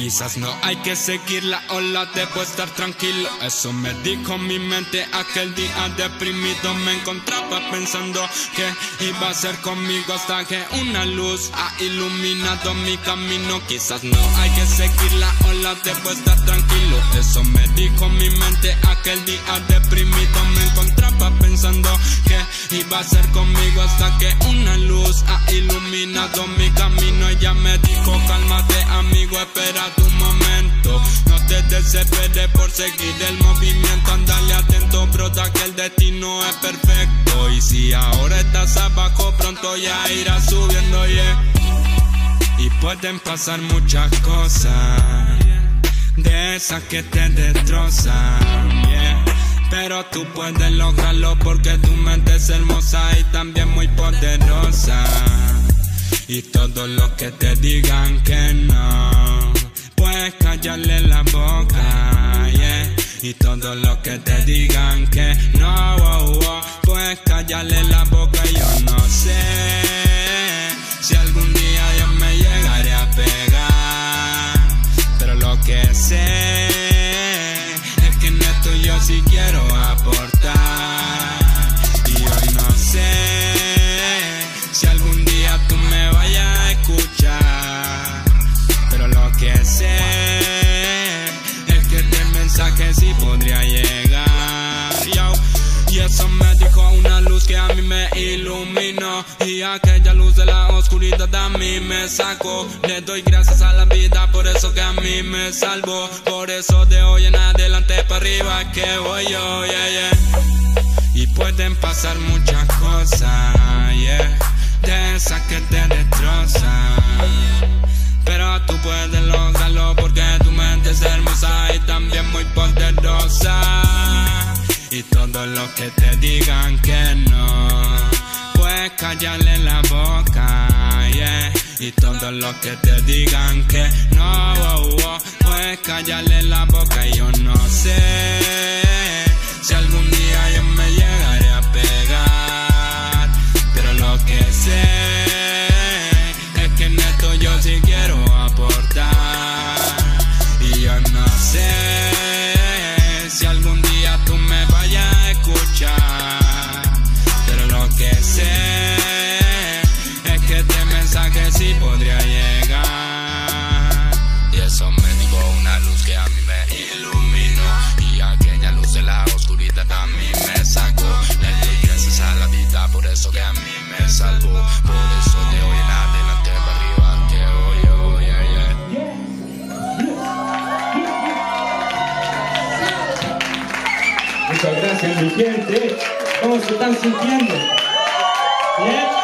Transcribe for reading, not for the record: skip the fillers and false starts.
quizás no hay que seguir la ola, debo estar tranquilo. Eso me dijo mi mente aquel día deprimido. Me encontraba pensando que iba a ser conmigo hasta que una luz ha iluminado mi camino. Quizás no hay que seguir la ola, debo estar tranquilo. Eso me dijo mi mente aquel día deprimido. Me encontraba pensando que iba a ser conmigo hasta que una luz ha iluminado mi camino. Ella me dijo: cálmate amigo, espera tu momento, no te desesperes por seguir el movimiento. Andale atento, broda, que el destino es perfecto. Y si ahora estás abajo, pronto ya irás subiendo, yeah. Y pueden pasar muchas cosas, de esas que te destrozan, yeah. Pero tú puedes lograrlo porque tu mente es hermosa y también muy poderosa. Y todos los que te digan que no, puedes callarle la boca, yeah. Y todos los que te digan que no, puedes callarle la boca. Yo no sé si algún día yo me llegaré a pegar, pero lo que sé es que en esto yo sí quiero aportar. Y hoy no sé si algún día tú me vayas a escuchar, pero lo que sé es que este mensaje sí podría llegar, yo. Y eso me dijo una luz que a mí me iluminó, y aquella luz de la oscuridad a mí me sacó. Le doy gracias a la vida por eso que a mí me salvó. Por eso de hoy en adelante para arriba que voy yo, yeah, yeah. Y pueden pasar muchas cosas, yeah, de esas que te destrozan, pero tú puedes lograrlo porque tu mente es hermosa y también muy poderosa. Y todos los que te digan que no, puedes callarle la boca, yeah. Y todos los que te digan que no, puedes callarle la boca. Y yo no sé si algún día yo me llegaré a pegar, pero lo que sé es que en esto yo sí quiero aportar. Y yo no sé si algún día tú me vayas a escuchar, pero lo que sé es que este mensaje sí podría llegar. Y eso me dijo una luz que a mí me iluminó, y aquella luz de la oscuridad a mí me sacó. Le doy gracias a la vida por eso que a mí me salvó. Por eso de hoy en adelante para arriba que voy yo, yeah, yeah. Muchas gracias, mi gente. ¿Cómo se están sintiendo? ¿Bien?